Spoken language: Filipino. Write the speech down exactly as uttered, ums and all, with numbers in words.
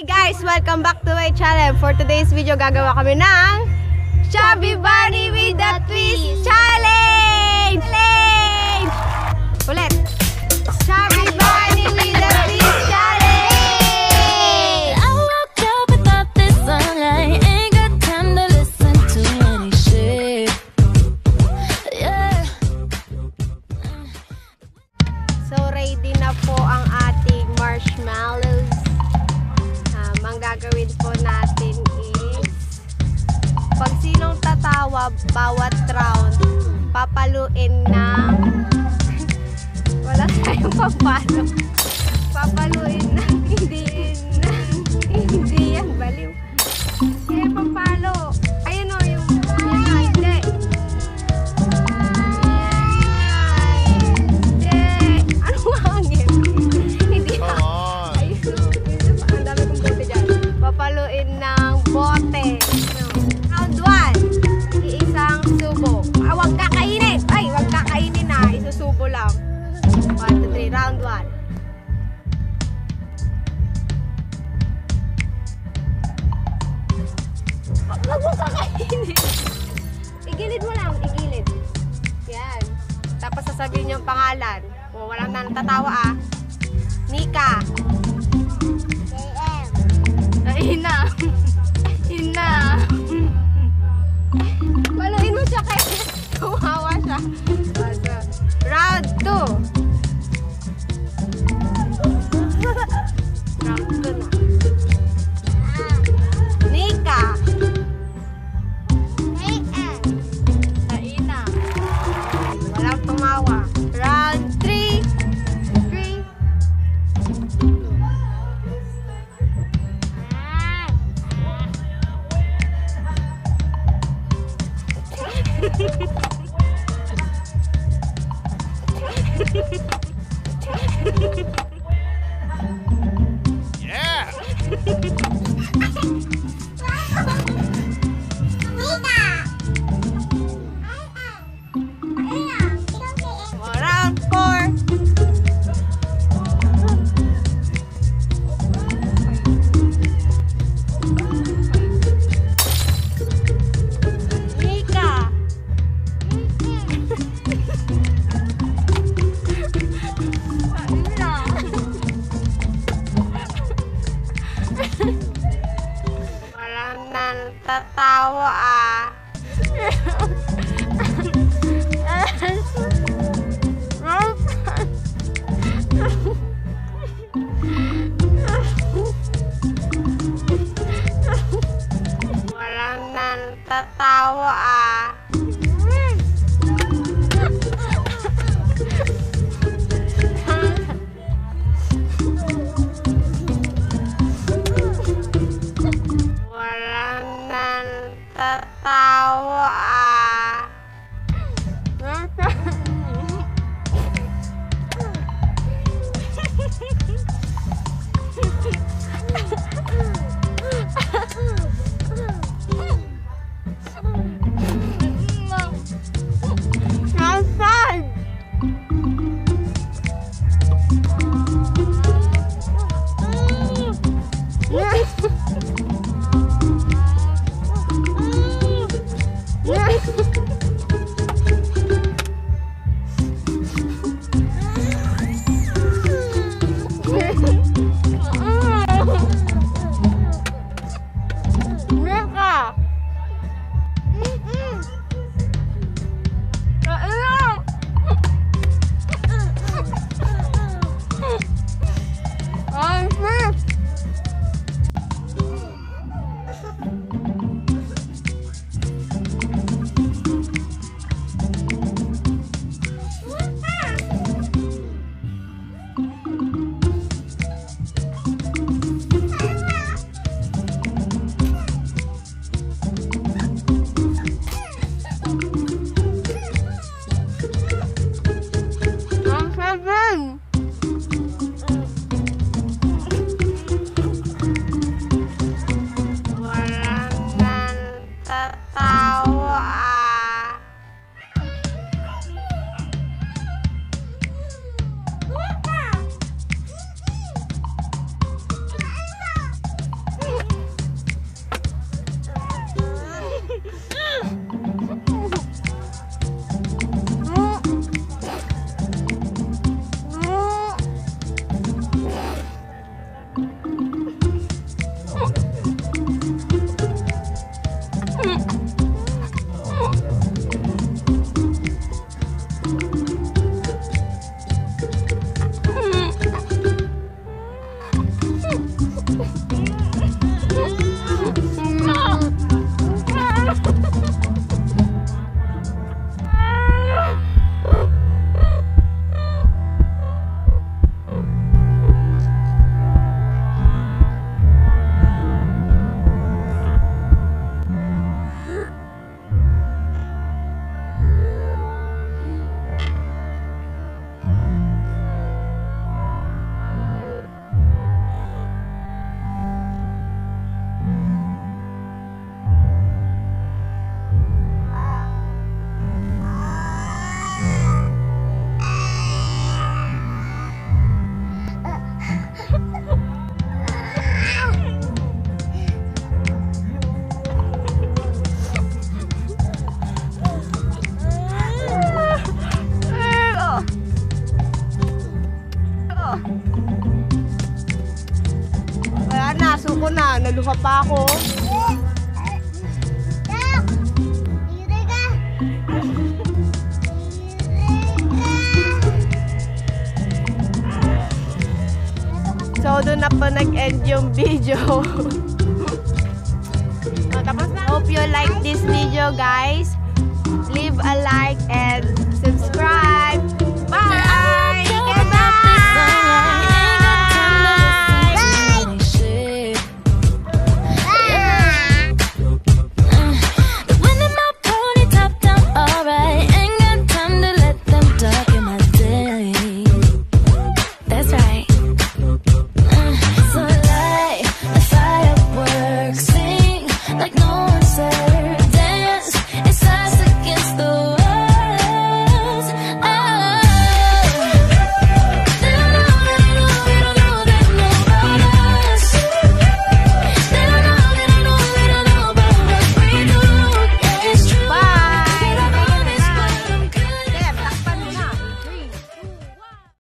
Hey guys! Welcome back to my channel. For today's video, gagawa kami ng Chubby Bunny with a Twist Challenge! Challenge! Ulit! Chubby Bunny with a Twist Challenge! I woke up without this song. I ain't got time to listen to any shit. Yeah. So ready na po ang ating marshmallows. Um, ang gagawin po natin is pag sinong tatawa bawat round, papaluin ng wala tayong papalo. Papaluin ng hindi hindi yan baliw. Eh, papalo. Ayun o yung yung hindi. Hindi. Ano hangin? Hindi hangin. Ayun o. Ang dami kong bote dyan. Papaluin ng bote. Round one. Iisang subo. Ah, huwag kakainin. Ay, huwag kakainin na. Isusubo lang. one, two, three. Round one. Huwag mo kakainin. Igilid mo lang. Igilid. Yan. Tapos sasabihin yung pangalan. O, walang natatawa ah. Nika. Ina. Ina. Paluin mo siya kaya tumawa siya. Round two. Round two na. Nika. Ina. Walang tumawa. Round three. Three. Yeah! Round four. Nika. Walang natatawa ah. Walang natatawa ah. Walang natatawa ah. Nasaan? Yeah. Kaya na, suko na. Naluha pa ako. So, doon na po nag-end yung video. Oh, tapos na. Hope you like this video, guys. Leave a like and subscribe.